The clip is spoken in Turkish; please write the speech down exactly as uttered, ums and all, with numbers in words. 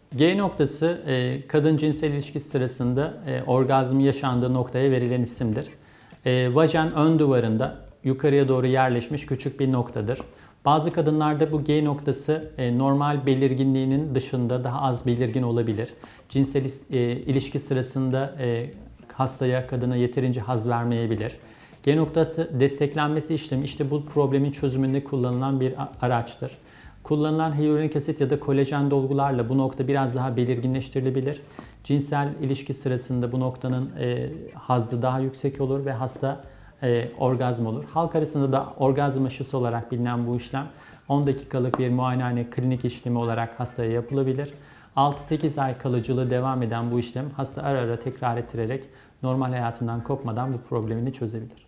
G noktası kadın cinsel ilişkisi sırasında orgazm yaşandığı noktaya verilen isimdir. Vajen ön duvarında yukarıya doğru yerleşmiş küçük bir noktadır. Bazı kadınlarda bu G noktası normal belirginliğinin dışında daha az belirgin olabilir. Cinsel ilişki sırasında hastaya, kadına yeterince haz vermeyebilir. G noktası desteklenmesi işlemi işte bu problemin çözümünde kullanılan bir araçtır. Kullanılan hyaluronik asit ya da kolajen dolgularla bu nokta biraz daha belirginleştirilebilir. Cinsel ilişki sırasında bu noktanın e, hazzı daha yüksek olur ve hasta e, orgazm olur. Halk arasında da orgazm aşısı olarak bilinen bu işlem on dakikalık bir muayenehane klinik işlemi olarak hastaya yapılabilir. altı sekiz ay kalıcılığı devam eden bu işlem hasta ara ara tekrar ettirerek normal hayatından kopmadan bu problemini çözebilir.